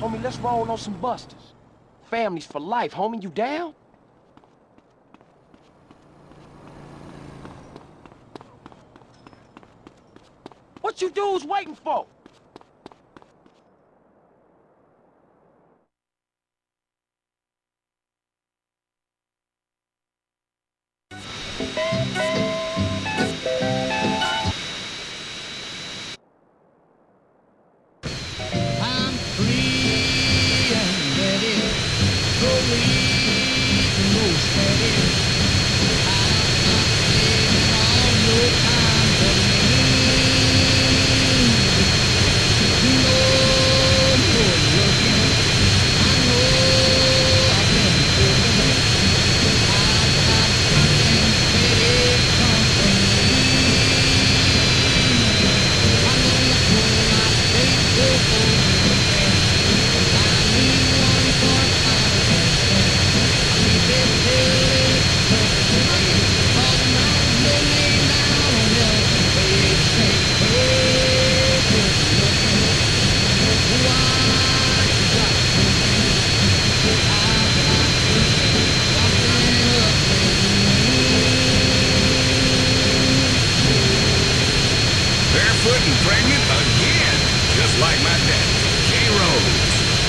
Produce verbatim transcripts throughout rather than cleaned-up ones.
Homie, let's roll on some busters. Families for life, homie. You down? What you dudes waiting for? I'm free and ready, no leave, no steady. I'm not saving all your time for me. No more looking, I know I've been broken. I've got something steady come from me. I'm gonna pull my faithful over the fence. I need one for five or ten cents. I'll keep it till it's perfect today. Cause I'm writing your name down on Elton page. Say, hey, good looking. What you got cooking? I've got cooking something up with me. Barefoot and pregnant again, just like my daddy, K. Rose.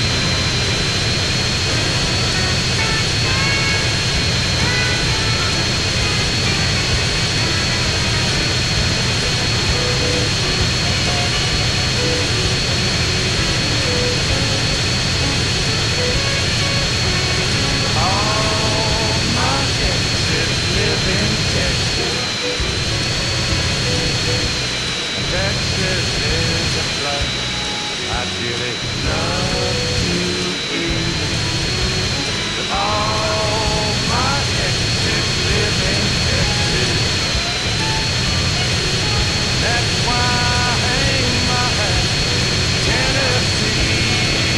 All my exes live in Texas. Texas is a place I'd really love to be. But all my exes live in Texas. That's why I hang my hat in Tennessee.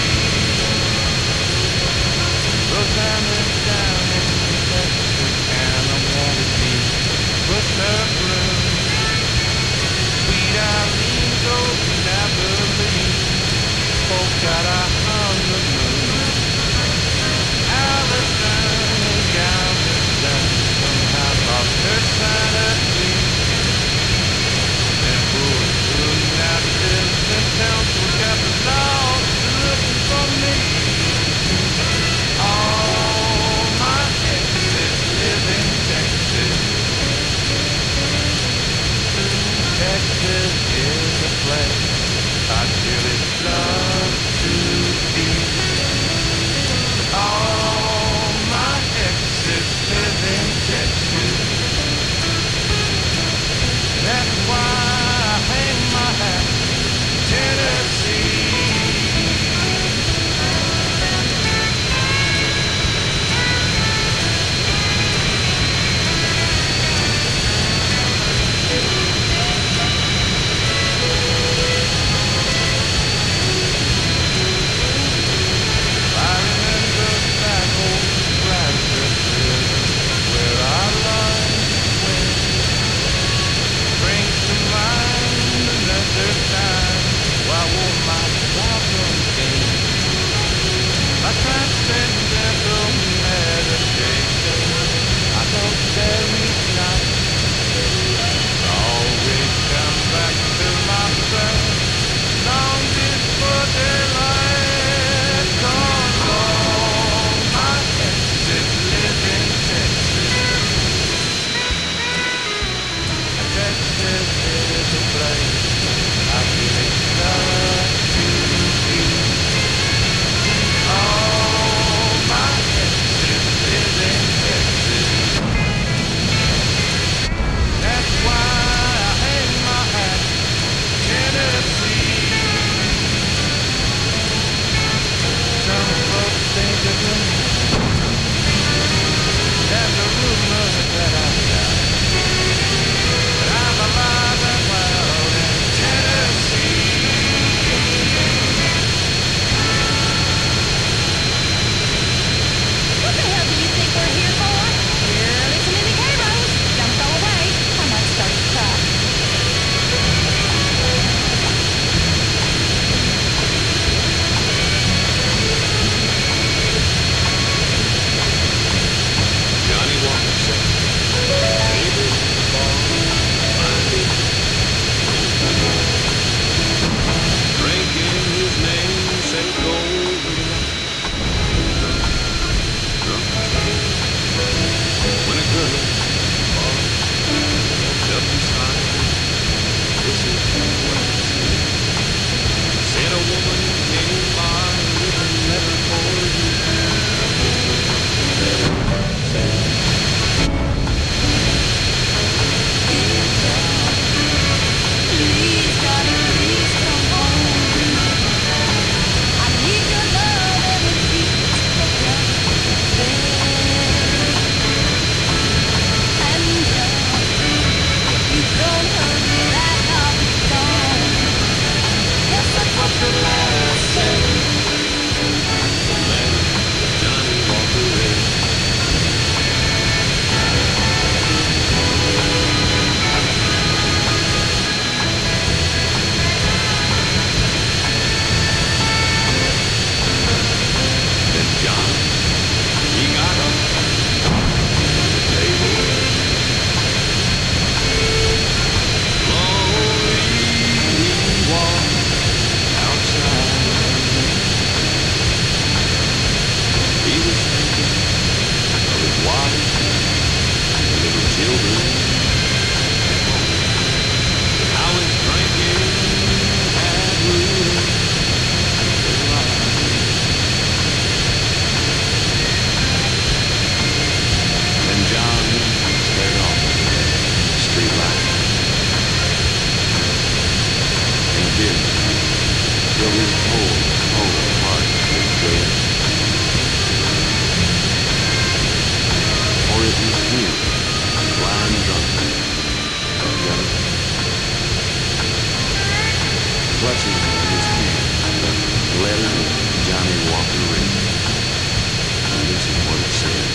Cause I'm down in Texas and I wanna be with the groom. Sweet Eileen goes Napoli, folk got a honeymoon. Allison and Galveston somehow lost her sanity. And who, who now lives in Townsville got the lost looking for me. All my exes live in Texas. Texas is a place I'd really love to be. All my exes live in Texas. That's why I hang my hat in Tennessee. I remember that old Bradford River where our lives went. Brings to mind another time I wore my welcome thing. My transcendental meditation I don't carry not. Always come back to myself long before daylight. Cause all my exes live in Texas. And Texas is a place I really love to be. All my exes live in Texas. That's why I hang my hat in Tennessee. Some folks think of me. There's a rumor that I died, but I'm alive clutching in his hand the letter that Johnny Walker read. And this is what it said.